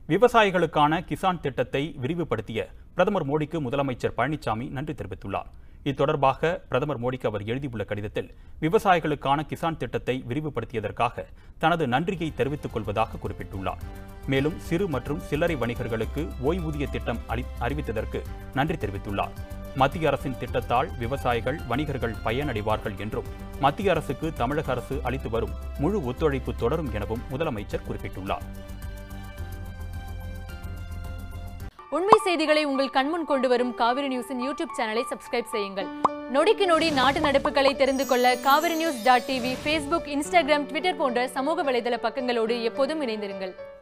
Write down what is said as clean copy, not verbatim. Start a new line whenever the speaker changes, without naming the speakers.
விவசாயிகளுக்கான கிசான் திட்டத்தை விரிவுபடுத்திய பிரதமர் மோடிக்கு முதலமைச்சர் பழனிசாமி நன்றி தெரிவித்துள்ளார். இத்தொடர்பாக பிரதமர் மோடிக்கு அவர் எழுதியுள்ள கடிதத்தில் விவசாயிகளுக்கான கிசான் திட்டத்தை விரிவுபடுத்தியதற்காக தனது நன்றியை தெரிவித்துக் கொள்வதாக குறிப்பிட்டுள்ளார். மேலும் சிறு மற்றும் சில்லறை வணிகர்களுக்கு ஓய்வூதிய திட்டம் அறிவித்ததற்கு நன்றி தெரிவித்துள்ளார். மத்திய அரசின் திட்டத்தால் விவசாயிகள் வணிகர்கள் பயனடைவார்கள் என்றும் மத்திய அரசுக்கு தமிழக அரசு அளித்து வரும் முழு ஒத்துழைப்பு தொடரும் எனவும் முதலமைச்சர் குறிப்பிட்டுள்ளார்.
உண்மை செய்திகளை உங்கள் கண்முன் கொண்டு வரும் காவிரி நியூஸின் யூடியூப் சேனலை சப்ஸ்கிரைப் செய்யுங்கள். நொடிக்கு நொடி நாட்டு நடப்புகளை தெரிந்து கொள்ள kaverinews.tv, Facebook, Instagram, Twitter போன்ற சமூக வலைதள பக்கங்களோடு எப்போதும் இணைந்திருங்கள்.